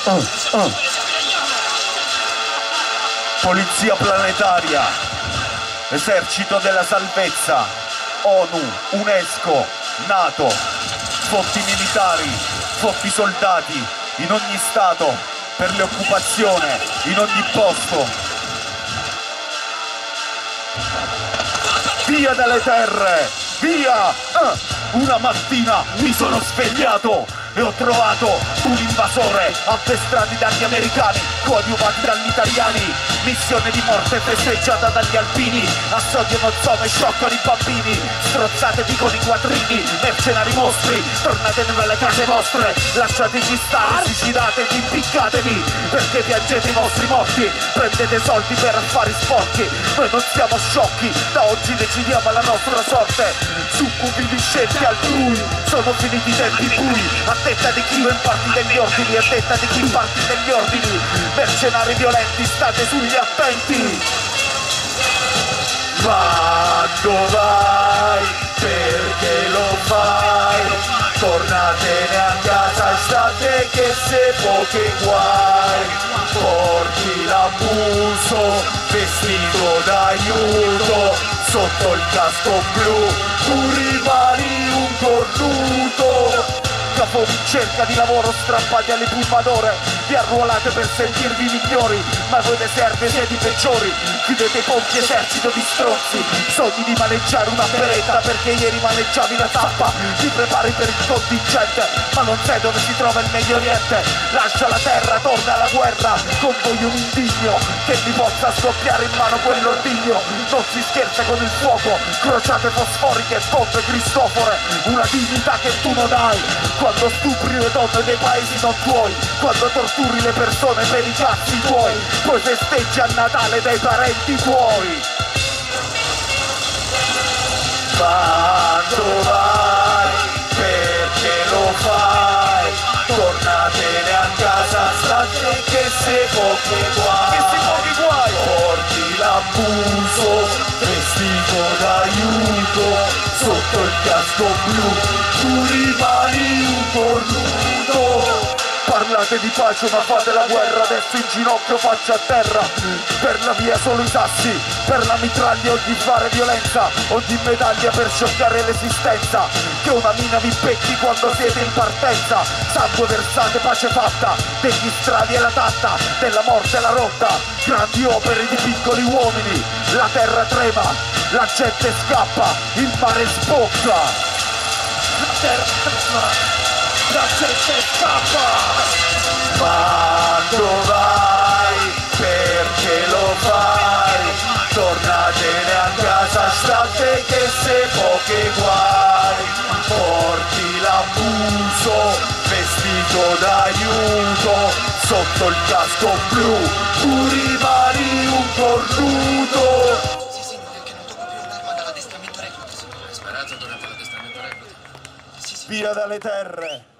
Polizia planetaria, esercito della salvezza, ONU, UNESCO, NATO, flotti militari, flotti soldati, in ogni stato, per l'occupazione, in ogni posto. Via dalle terre, via! Una mattina mi sono svegliato e ho trovato un invasore addestrati dagli americani, coadiuvati dagli italiani. Missione di morte festeggiata dagli alpini, assodiano zone, scioccano i bambini. Strozzatevi con i quattrini, mercenari mostri, tornate nelle case vostre, lasciateci stare, suicidatevi, impiccatevi, perché piangete i vostri morti, prendete soldi per affari sporchi. Noi non siamo sciocchi, da oggi decidiamo la nostra sorte, succubi di scelte altrui, sono finiti i tempi bui, a detta di chi imparti degli ordini, a detta di chi imparti degli ordini. Mercenari violenti, state sugli attenti. Quando vai, perché lo fai? Tornatene a casa, state che se poche guai. Porti l'abuso, vestito d'aiuto, sotto il casco blu, tu rimani un cornuto. Capo in cerca di lavoro, strappati alle pumadore, vi arruolate per sentirvi migliori, ma voi le serve siete i peggiori. Chiudete i ponti, esercito di stronzi, sogni di maneggiare una beretta perché ieri maneggiavi la zappa. Ti prepari per il contingente, ma non sai dove si trova il Medio Oriente. Lascia la terra, torna alla guerra, con voi un indigno che mi possa scoppiare in mano quell'ordigno. Non si scherza con il fuoco, crociate fosforiche, bombe cristofore, una dignità che tu non hai. Quando stupri le donne dei paesi non tuoi, quando torturi le persone per i cazzi tuoi, poi festeggi a Natale dai parenti tuoi. Quando vai, perché lo fai? Tornatene a casa, state che se pochi guai. Porti l'abuso, vestito d'aiuto, sotto il casco blu, tu rimani un cornuto. Parlate di pace ma fate la guerra, adesso in ginocchio faccia a terra. Per la via solo i sassi, per la mitraglia ogni fare violenza, ogni medaglia per scioccare l'esistenza. Che una mina vi becchi quando siete in partenza. Sangue versate, pace fatta, degli strali e la tatta, della morte la rotta. Grandi opere di piccoli uomini, la terra trema, la gente scappa, il mare sbocca. La terra trema, la gente scappa. Quando vai, perché lo fai? Tornatene a casa, state che se poche guai. Porti l'abuso, vestito d'aiuto, sotto il casco blu, tu rimani un cornuto. Si sente che non tocco più l'arma dall'addestramento recluta. Hai sparato durante l'addestramento recluta? Via dalle terre.